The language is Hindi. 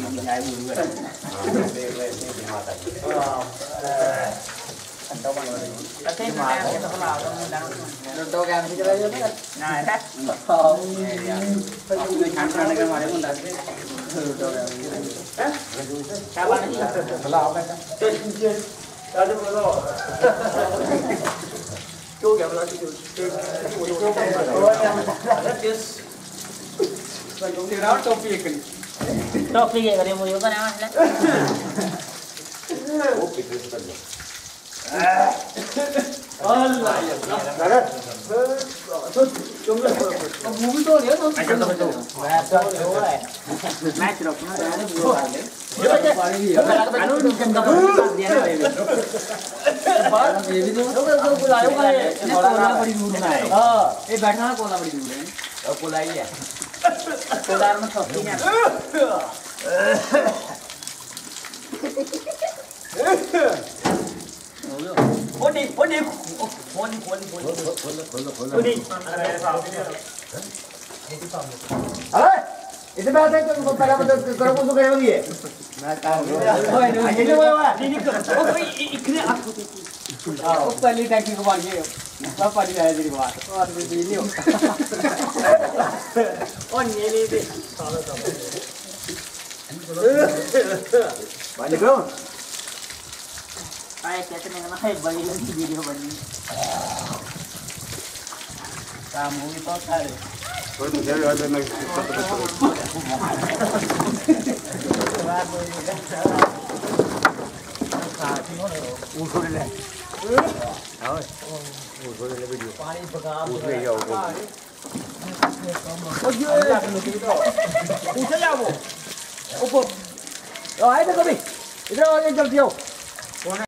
nhảy bùn người thành tao bằng rồi thế mà cái tao làm tao làm thì chơi rất là này thế người khán giả này cái mà đấy còn đặt sao bạn ấy làm cái chơi tao đi mua rồi chú kéo nó chú điều đó cho việc cái này mua cái nào đấy Movie to dia tu. Macam tu. Macam tu lah. Match rock mana ada dua kali. Anu macam tu dia ada. Baru ini tu. Kalau bulan kan, ini kola beri dulu ni. बैठना कोला बड़ी दूर है और कोला ही है कोला में छोटी है खोली अरे इसे बात है तो पहला मतलब करो को करे होगी मैं काम ये जो है नहीं इतने आपको वो पहली टैक्सी को मार के सब पानी आया तेरी बात और भी नहीं हो और ये ले दे पानी करो आए कहते हैं ना है बड़ी वीडियो बनी काम होगी तो सारे कोई तो जरूर आता नहीं उठो ले हां उठो ले वीडियो पानी पका उठ ले जाओ उठ जाओ ऊपर आए तो कभी इधर आ जल्दी आओ